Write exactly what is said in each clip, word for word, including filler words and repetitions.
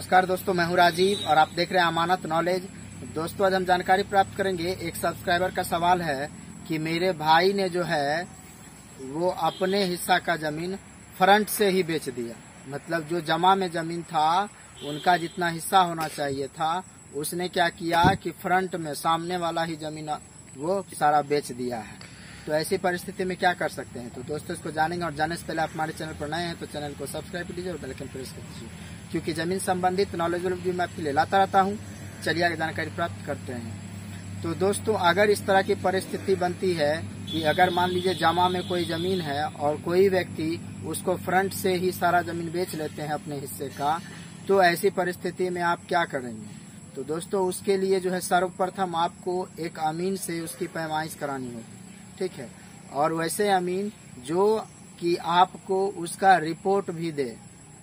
नमस्कार दोस्तों, मैं हूं राजीव और आप देख रहे हैं अमानत नॉलेज। दोस्तों, आज हम जानकारी प्राप्त करेंगे। एक सब्सक्राइबर का सवाल है कि मेरे भाई ने जो है वो अपने हिस्सा का जमीन फ्रंट से ही बेच दिया। मतलब जो जमा में जमीन था उनका जितना हिस्सा होना चाहिए था उसने क्या किया कि फ्रंट में सामने वाला ही जमीन वो सारा बेच दिया है। तो ऐसी परिस्थिति में क्या कर सकते हैं? तो दोस्तों इसको जानेंगे। और जाने से पहले आप हमारे चैनल पर नए हैं तो चैनल को सब्सक्राइब कर लीजिए और बेल आइकन प्रेस कर दीजिए, क्योंकि जमीन संबंधित नॉलेजेबल वीडियो मैं आपके लिए लाता रहता हूँ। चलिए आगे जानकारी प्राप्त करते हैं। तो दोस्तों, अगर इस तरह की परिस्थिति बनती है कि अगर मान लीजिए जमा में कोई जमीन है और कोई व्यक्ति उसको फ्रंट से ही सारा जमीन बेच लेते हैं अपने हिस्से का, तो ऐसी परिस्थिति में आप क्या करेंगे? तो दोस्तों, उसके लिए जो है सर्वप्रथम आपको एक अमीन से उसकी पैमाइश करानी होगी, ठीक है। और वैसे अमीन जो कि आपको उसका रिपोर्ट भी दे,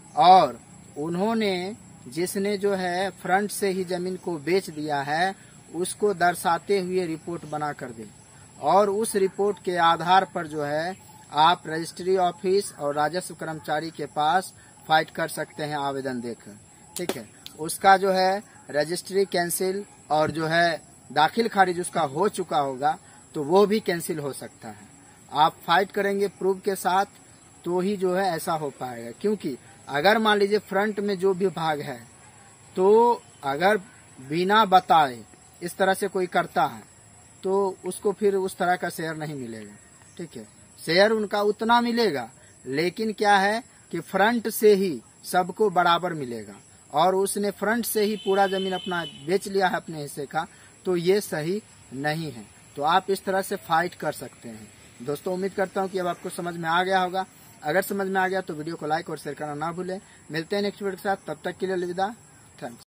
और उन्होंने जिसने जो है फ्रंट से ही जमीन को बेच दिया है उसको दर्शाते हुए रिपोर्ट बना कर दे। और उस रिपोर्ट के आधार पर जो है आप रजिस्ट्री ऑफिस और राजस्व कर्मचारी के पास फाइट कर सकते हैं आवेदन देकर, ठीक है। उसका जो है रजिस्ट्री कैंसिल और जो है दाखिल खारिज उसका हो चुका होगा तो वो भी कैंसिल हो सकता है। आप फाइट करेंगे प्रूफ के साथ तो ही जो है ऐसा हो पाएगा। क्योंकि अगर मान लीजिए फ्रंट में जो भी भाग है तो अगर बिना बताए इस तरह से कोई करता है तो उसको फिर उस तरह का शेयर नहीं मिलेगा, ठीक है। शेयर उनका उतना मिलेगा, लेकिन क्या है कि फ्रंट से ही सबको बराबर मिलेगा। और उसने फ्रंट से ही पूरा जमीन अपना बेच लिया है अपने हिस्से का, तो ये सही नहीं है। तो आप इस तरह से फाइट कर सकते हैं। दोस्तों, उम्मीद करता हूँ कि अब आपको समझ में आ गया होगा। अगर समझ में आ गया तो वीडियो को लाइक और शेयर करना ना भूलें। मिलते हैं नेक्स्ट वीडियो के साथ, तब तक के लिए अलविदा। थैंक्स।